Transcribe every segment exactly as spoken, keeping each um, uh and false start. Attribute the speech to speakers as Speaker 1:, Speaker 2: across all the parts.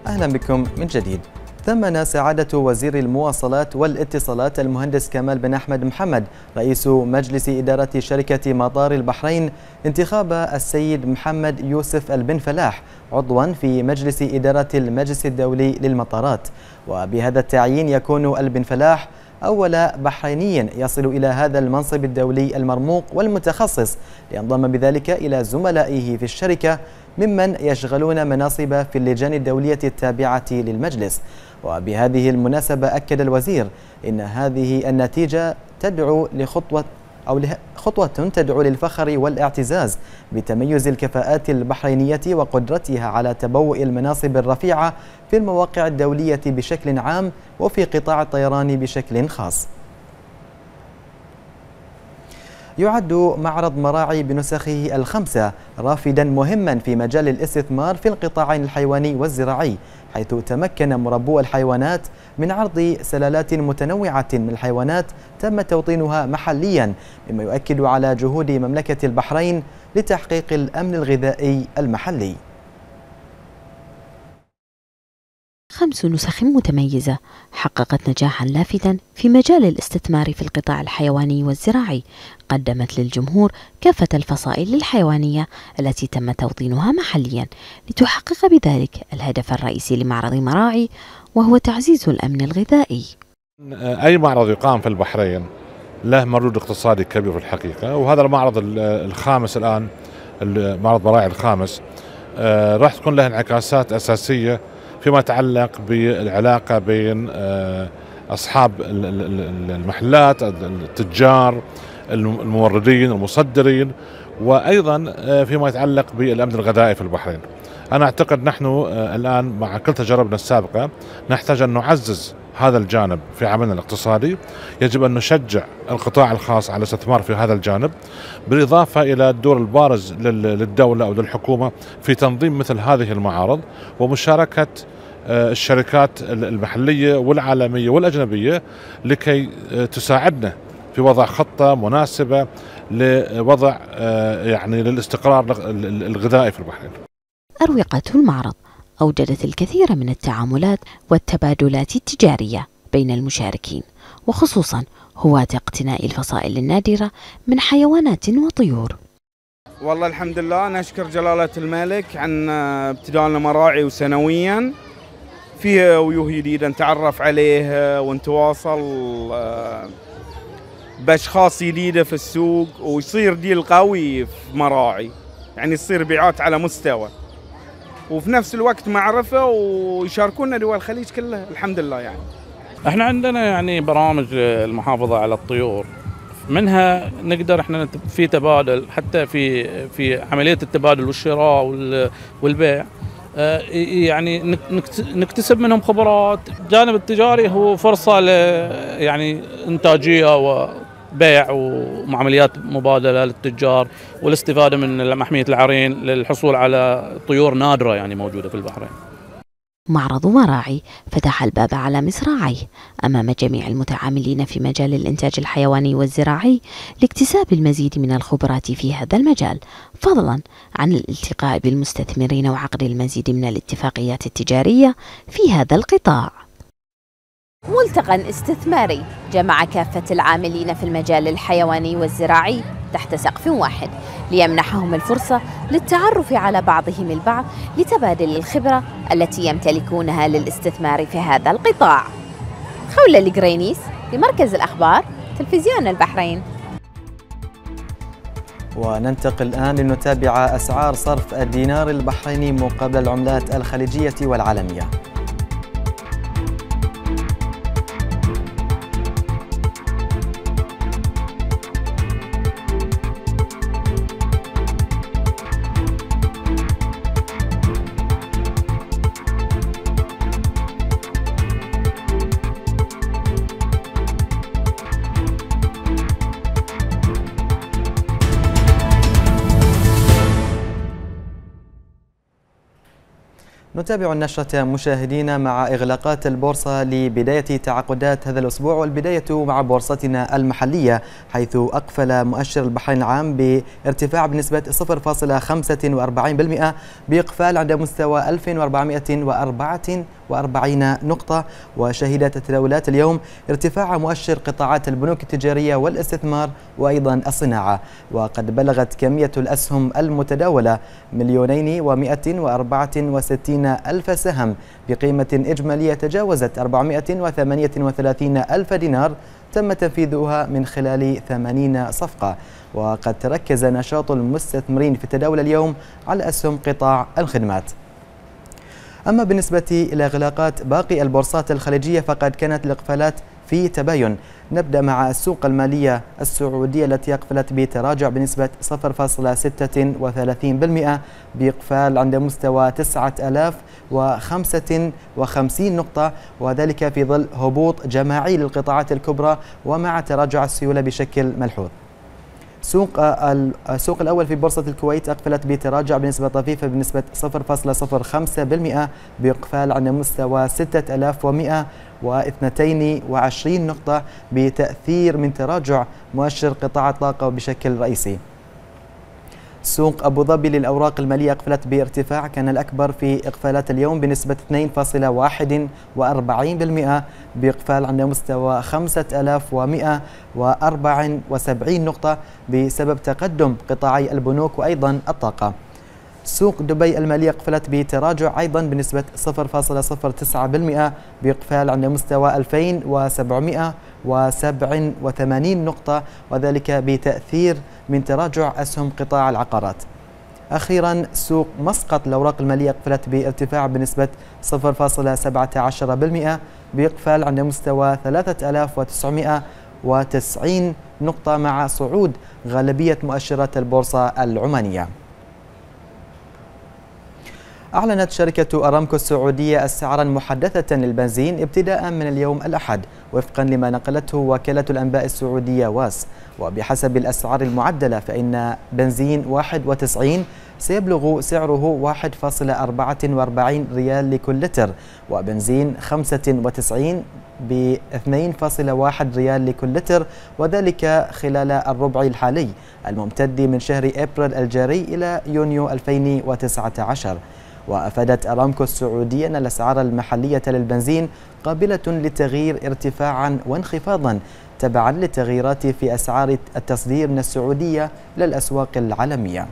Speaker 1: أهلا بكم من جديد. ثمن سعادة وزير المواصلات والاتصالات المهندس كمال بن أحمد محمد رئيس مجلس إدارة شركة مطار البحرين انتخاب السيد محمد يوسف البن فلاح عضوا في مجلس إدارة المجلس الدولي للمطارات، وبهذا التعيين يكون البن فلاح أول بحريني يصل إلى هذا المنصب الدولي المرموق والمتخصص، لينضم بذلك إلى زملائه في الشركة ممن يشغلون مناصب في اللجان الدولية التابعة للمجلس. وبهذه المناسبة أكد الوزير إن هذه النتيجة تدعو لخطوة أو خطوة تدعو للفخر والاعتزاز بتميز الكفاءات البحرينية وقدرتها على تبوء المناصب الرفيعة في المواقع الدولية بشكل عام وفي قطاع الطيران بشكل خاص. يعد معرض مراعي بنسخه الخمسة رافدا مهما في مجال الاستثمار في القطاعين الحيواني والزراعي، حيث تمكن مربو الحيوانات من عرض سلالات متنوعة من الحيوانات تم توطينها محليا، مما يؤكد على جهود مملكة البحرين لتحقيق الأمن الغذائي المحلي.
Speaker 2: خمس نسخ متميزة حققت نجاحا لافتا في مجال الاستثمار في القطاع الحيواني والزراعي، قدمت للجمهور كافة الفصائل الحيوانية التي تم توطينها محليا لتحقق بذلك الهدف الرئيسي لمعرض مراعي، وهو تعزيز الأمن الغذائي.
Speaker 3: أي معرض يقام في البحرين له مردود اقتصادي كبير في الحقيقة، وهذا المعرض الخامس الآن، معرض مراعي الخامس، راح تكون له انعكاسات أساسية فيما يتعلق بالعلاقة بين أصحاب المحلات، التجار، الموردين، المصدرين، وأيضا فيما يتعلق بالأمن الغذائي في البحرين. أنا أعتقد نحن الآن مع كل تجاربنا السابقة نحتاج أن نعزز هذا الجانب في عملنا الاقتصادي. يجب أن نشجع القطاع الخاص على الاستثمار في هذا الجانب، بالإضافة إلى الدور البارز للدولة أو للحكومة في تنظيم مثل هذه المعارض ومشاركة الشركات المحلية والعالمية والأجنبية لكي تساعدنا في وضع خطة مناسبة لوضع يعني للاستقرار الغذائي في البحرين.
Speaker 2: أروقة المعرض أوجدت الكثير من التعاملات والتبادلات التجارية بين المشاركين، وخصوصا هواة اقتناء الفصائل النادرة من حيوانات وطيور.
Speaker 4: والله الحمد لله، نشكر جلالة الملك عن ابتداء لنا مراعي وسنويا فيها وجوه جديدة نتعرف عليها ونتواصل بأشخاص جديدة في السوق، ويصير ديل قوي في مراعي، يعني يصير بيعات على مستوى، وفي نفس الوقت معرفة ويشاركونا دول الخليج كلها الحمد لله. يعني
Speaker 5: احنا عندنا يعني برامج المحافظة على الطيور، منها نقدر احنا في تبادل، حتى في في عملية التبادل والشراء والبيع، يعني نكتسب منهم خبرات. الجانب التجاري هو فرصة ل يعني إنتاجية وبيع وعمليات مبادلة للتجار، والاستفادة من محمية العرين للحصول على طيور نادرة يعني موجودة في البحرين.
Speaker 2: معرض مراعي فتح الباب على مصراعيه أمام جميع المتعاملين في مجال الإنتاج الحيواني والزراعي لاكتساب المزيد من الخبرات في هذا المجال، فضلا عن الالتقاء بالمستثمرين وعقد المزيد من الاتفاقيات التجارية في هذا القطاع. ملتقى استثماري جمع كافة العاملين في المجال الحيواني والزراعي تحت سقف واحد، ليمنحهم الفرصة للتعرف على بعضهم البعض لتبادل الخبرة التي يمتلكونها للاستثمار في هذا القطاع. خولة القرينيس لمركز الأخبار تلفزيون البحرين.
Speaker 1: وننتقل الآن لنتابع أسعار صرف الدينار البحريني مقابل العملات الخليجية والعالمية. نتابع النشرة مشاهدينا مع إغلاقات البورصة لبداية تعاقدات هذا الأسبوع، والبداية مع بورصتنا المحلية، حيث أقفل مؤشر البحرين العام بارتفاع بنسبة صفر فاصلة خمسة وأربعين بالمئة بإقفال عند مستوى ألف وأربعمئة وأربعة وأربعين نقطة. وشهدت تداولات اليوم ارتفاع مؤشر قطاعات البنوك التجارية والاستثمار وأيضا الصناعة، وقد بلغت كمية الأسهم المتداولة مليونين ومئة وأربعة وستين ألف سهم بقيمة إجمالية تجاوزت أربعمئة وثمانية وثلاثين ألف دينار تم تنفيذها من خلال ثمانين صفقة. وقد تركز نشاط المستثمرين في التداول اليوم على أسهم قطاع الخدمات. أما بالنسبة إلى إغلاقات باقي البورصات الخليجية فقد كانت الإقفالات في تباين. نبدأ مع السوق المالية السعودية التي أقفلت بتراجع بنسبة صفر فاصلة ستة وثلاثين بالمئة بإقفال عند مستوى تسعة آلاف وخمسة وخمسين نقطة، وذلك في ظل هبوط جماعي للقطاعات الكبرى ومع تراجع السيولة بشكل ملحوظ. سوق السوق الأول في بورصة الكويت أقفلت بتراجع بنسبة طفيفة بنسبة صفر فاصلة صفر خمسة بالمئة بإقفال عند مستوى ستة آلاف ومئة واثنتين وعشرين نقطة بتأثير من تراجع مؤشر قطاع الطاقة بشكل رئيسي. سوق أبو ظبي للأوراق المالية أقفلت بارتفاع كان الأكبر في إقفالات اليوم بنسبة اثنين فاصلة واحد وأربعين بالمئة بإقفال عند مستوى خمسة آلاف ومئة وأربعة وسبعين نقطة بسبب تقدم قطاعي البنوك وأيضا الطاقة. سوق دبي المالية أقفلت بتراجع أيضا بنسبة صفر فاصلة صفر تسعة بالمئة بإقفال عند مستوى ألفين وسبعمئة وسبعة وثمانين نقطة، وذلك بتأثير من تراجع أسهم قطاع العقارات. أخيرا سوق مسقط الأوراق المالية أقفلت بارتفاع بنسبة صفر فاصلة سبعة عشر بالمئة بإقفال عند مستوى ثلاثة آلاف وتسعمئة وتسعين نقطة مع صعود غالبية مؤشرات البورصة العمانية. أعلنت شركة أرامكو السعودية أسعارا محدثة للبنزين ابتداء من اليوم الأحد وفقا لما نقلته وكالة الأنباء السعودية واس. وبحسب الأسعار المعدلة فإن بنزين واحد وتسعين سيبلغ سعره واحد فاصلة أربعة وأربعين ريال لكل لتر، وبنزين خمسة وتسعين ب اثنين فاصلة واحد ريال لكل لتر، وذلك خلال الربع الحالي الممتد من شهر أبريل الجاري إلى يونيو ألفين وتسعة عشر. وأفادت أرامكو السعودية أن الأسعار المحلية للبنزين قابلة للتغيير ارتفاعا وانخفاضا تبعا للتغييرات في أسعار التصدير من السعودية للأسواق العالمية.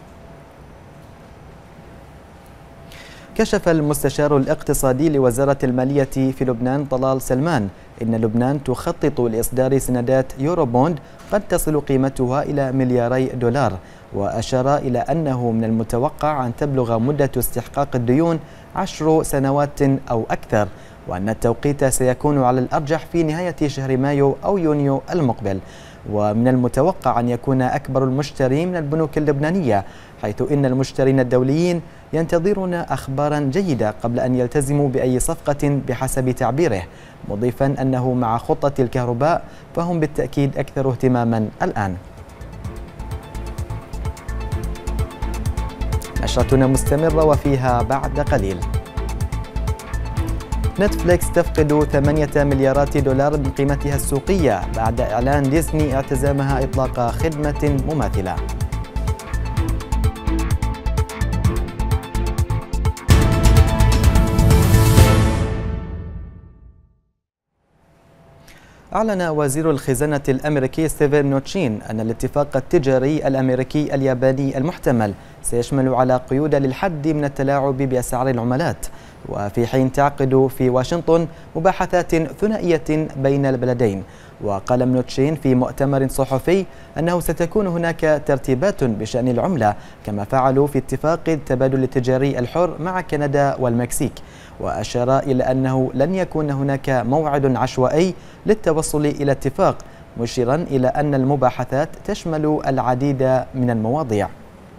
Speaker 1: كشف المستشار الاقتصادي لوزارة المالية في لبنان طلال سلمان إن لبنان تخطط لإصدار سندات يورو بوند قد تصل قيمتها إلى ملياري دولار، وأشار إلى أنه من المتوقع أن تبلغ مدة استحقاق الديون عشر سنوات أو أكثر، وأن التوقيت سيكون على الأرجح في نهاية شهر مايو أو يونيو المقبل. ومن المتوقع أن يكون أكبر المشترين من البنوك اللبنانية، حيث إن المشترين الدوليين ينتظرون أخبارا جيدة قبل أن يلتزموا بأي صفقة بحسب تعبيره، مضيفا أنه مع خطة الكهرباء فهم بالتأكيد أكثر اهتماما الآن. نشرتنا مستمرة وفيها بعد قليل. نتفليكس تفقد ثمانية مليارات دولار من قيمتها السوقية بعد إعلان ديزني اعتزامها إطلاق خدمة مماثلة. أعلن وزير الخزانة الأمريكي ستيفن نوتشين أن الاتفاق التجاري الأمريكي الياباني المحتمل سيشمل على قيود للحد من التلاعب بأسعار العملات، وفي حين تعقد في واشنطن مباحثات ثنائية بين البلدين. وقال نوتشين في مؤتمر صحفي أنه ستكون هناك ترتيبات بشأن العملة كما فعلوا في اتفاق التبادل التجاري الحر مع كندا والمكسيك، وأشار إلى أنه لن يكون هناك موعد عشوائي للتوصل إلى اتفاق، مشيرا إلى أن المباحثات تشمل العديد من المواضيع.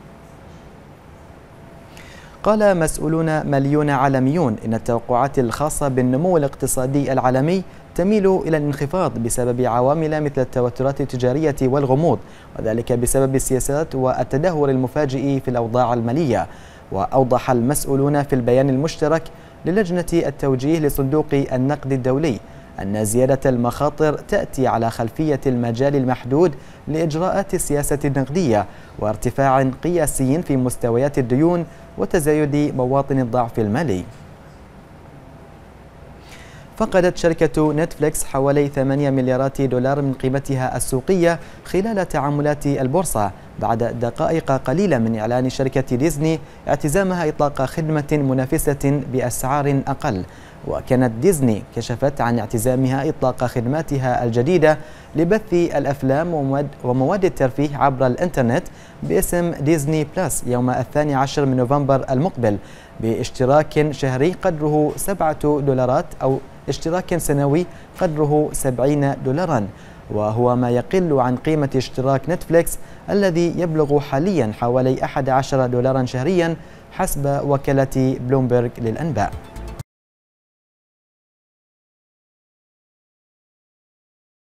Speaker 1: قال مسؤولون ماليون عالميون إن التوقعات الخاصة بالنمو الاقتصادي العالمي تميل إلى الانخفاض بسبب عوامل مثل التوترات التجارية والغموض، وذلك بسبب السياسات والتدهور المفاجئ في الأوضاع المالية. وأوضح المسؤولون في البيان المشترك للجنة التوجيه لصندوق النقد الدولي أن زيادة المخاطر تأتي على خلفية المجال المحدود لإجراءات السياسة النقدية وارتفاع قياسي في مستويات الديون وتزايد مواطن الضعف المالي. فقدت شركة نتفليكس حوالي ثمانية مليارات دولار من قيمتها السوقية خلال تعاملات البورصة بعد دقائق قليلة من إعلان شركة ديزني اعتزامها إطلاق خدمة منافسة بأسعار أقل. وكانت ديزني كشفت عن اعتزامها إطلاق خدماتها الجديدة لبث الأفلام ومواد الترفيه عبر الإنترنت باسم ديزني بلس يوم الثاني عشر من نوفمبر المقبل باشتراك شهري قدره سبعة دولارات أو اشتراك سنوي قدره سبعين دولارا، وهو ما يقل عن قيمة اشتراك نتفليكس الذي يبلغ حاليا حوالي أحد عشر دولارا شهريا حسب وكالة بلومبرج للأنباء.